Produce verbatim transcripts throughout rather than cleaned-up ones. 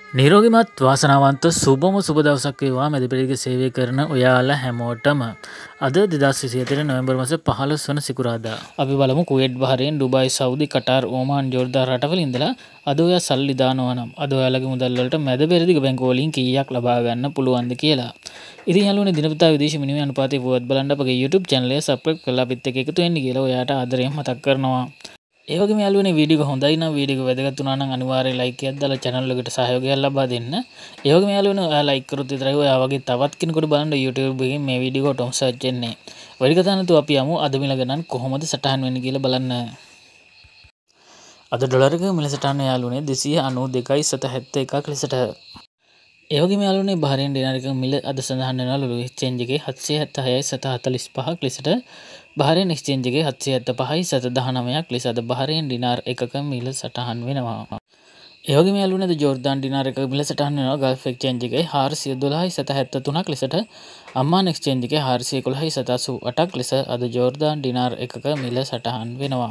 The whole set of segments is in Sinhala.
නිරෝගිමත් වාසනාවන්ත සුබම සුබ දවසක් වේවා මැදිපිරිගේ සේවය කරන ඔයාලා හැමෝටම. අද දෙදහස් විසි හතර නොවැම්බර් මාස පහළොස් වන සිකුරාදා. අපි බලමු Kuwait Bahrain Dubai Saudi Qatar Oman Jordan රටවල ඉඳලා අද ඔයා සල්ලි දානවා නම් අද ඔයාලගේ මුදල් වලට මැදපෙරදිග බැංකුව වලින් කීයක් ලබා ගන්න පුළුවන්ද කියලා. ඉතින් යාළුවනේ දිනපතා විදේශ විනිමය අනුපාතය පුවත් බලන්න අපගේ YouTube channel එක subscribe කරලා අපිත් එක්ක එකතු වෙන්න කියලා ඔයාට ආදරයෙන් මතක් කරනවා. ඒ වගේම යාළුවනේ වීඩියෝ එක හොඳයි නම් වීඩියෝ එක වැදගත් වුණා නම් අනිවාර්යයෙන් ලයික් එකක් දාලා channel එකට සහයෝගයක් ලබා දෙන්න. ඒ වගේම යාළුවනේ ඔයා ලයික් කරොත් විතරයි ඔයා වගේ තවත් කෙනෙකුට බලන්න YouTube එකේ මේ වීඩියෝ එක ටොම් සර්ච් වෙන්නේ. වැඩි කතා නැතුව අපි යමු අද මිල ගණන් කොහොමද සටහන් වෙන්නේ කියලා බලන්න. අද ඩොලර් එක මිල සටහන යාළුවනේ දෙසිය අනූ දෙකයි සත හැත්තෑ එකක් ලෙසට. ඒ වගේම යාළුවනේ බහරේන් ඩිනාර් එක මිල අද සඳහන් වෙනවා ලුලු එක්ස්චේන්ජ් එකේ හත්සිය හැත්තෑහයයි සත හතළිස් පහක් ලෙසට. බහරේන් එක්ස්චේන්ජ් එකේ හත්සිය හැත්තෑපහයි සත දහනවයක් ලෙස අද බහරේන් ඩිනාර් එකක මිල සටහන් වෙනවා. ඒ වගේම යාළුවනේ අද ජෝර්දාන් ඩිනාර් එකක මිල සටහන් වෙනවා ගල්ෆ් එක්ස්චේන්ජ් එකේ හාරසිය දොළහයි සත හැත්තෑ තුනක් ලෙසට. අම්මාන් එක්ස්චේන්ජ් එකේ හාරසිය එකොළහයි සත අසූ අටක් ලෙස අද ජෝර්දාන් ඩිනාර් එකක මිල සටහන් වෙනවා.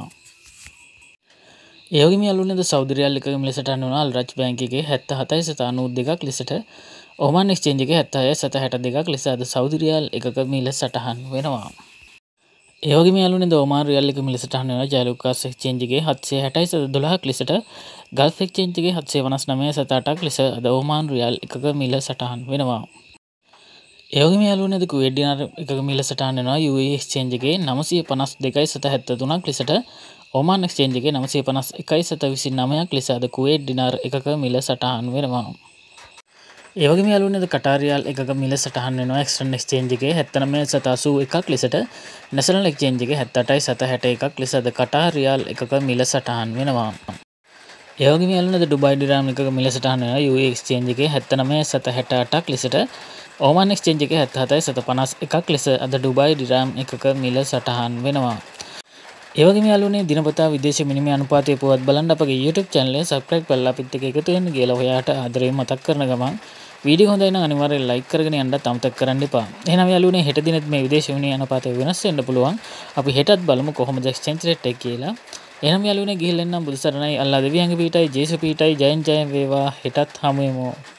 ඒ වගේම යාළුවනේ අද සෞදි රියාල් එකක මිල සටහන් වෙනවා අල් රජ් බැංක් එකේ හැත්තෑ හතයි සත අනූ දෙකක් ලෙසට. ඔමාන් එක්ස්චේන්ජ් එකේ හැත්තෑහයයි සත හැට දෙකක් ලෙස අද සෞදි රියාල් එකක මිල සටහන් වෙනවා. ඒ වගේම යාළුවනේ අද ඔමාන් රියාල් එකක මිල සටහන් වෙනවා ජයලුකාස් එක්ස්චේන්ජ් එකේ හත්සිය හැටයි සත දොළහක් ලෙසට. ගල්ෆ් එක්ස්චේන්ජ් එකේ හත්සිය පනස් නවයයි සත අටක් ලෙස අද ඔමාන් රියාල් එකක මිල සටහන් වෙනවා. ඒ වගේම යාළුවනේ අද කුවේට් ඩිනාර් එකක මිල සටහන් වෙනවා යූ ඒ ඊ එක්ස්චේන්ජ් එකේ නවසිය පනස් දෙකයි සත හැත්තෑ තුනක් ලෙසට. ඔමාන් එක්ස්චේන්ජ් එකේ නවසිය පනස් එකයි සත විසි නවයක් ලෙස අද කුවේට් ඩිනාර් එකක මිල සටහන් වෙනවා. ඒ වගේම යාළුවනේ අද කටාර් රියාල් එකක මිල සටහන් වෙනවා එක්ස්ටර්න් එක්ස්චේන්ජ් එකේ හැත්තෑ නවය සත අසූ එකක් ලෙසට. නැෂනල් එක්ස්චේන්ජ් එකේ හැත්තෑ අටයි සත හැට එකක් ලෙස අද කටාර් රියාල් එකක මිල සටහන් වෙනවා. ඒ වගේම යාළුවනේ අද ඩුබායි ඩිරාම් එකක මිල සටහන් වෙනවා යූ ඒ ඊ එක්ස්චේන්ජ් එකේ හැත්තෑ නවය සත හැට අටක් ලෙසට. ඕමාන් එක්ස්චේන්ජ් එකේ හැත්තෑ හතයි සත පනස් එකක් ලෙස අද ඩුබායි ඩිරාම් එකක මිල සටහන් වෙනවා. ඒ වගේම යාළුවනේ දිනපතා විදේශ විනිමය අනුපාතය පුවත් බලන්න අපගේ YouTube channel එක subscribe කරලා අපිත් එක්ක එකතු වෙන්න කියලා ඔයාට ආදරයෙන් මතක් කරන ගමන් වීඩියෝ හොඳයි නම් අනිවාර්යෙන් like කරගෙන යන්නත් අමතක කරන්න එපා. එහෙනම් යාළුවනේ හෙට දිනෙත් මේ විදේශ විනිමය අනුපාතය වෙනස් වෙන්න පුළුවන්. අපි හෙටත් බලමු කොහොමද exchange rate එක කියලා. එහෙනම් යාළුවනේ ගිහින් එන්නම් බුදු සරණයි අල්ලා දෙවියන්ගේ පීඨයි ජේසු පීඨයි ජයෙන් ජයෙන් වේවා හෙටත් හමු වෙමු.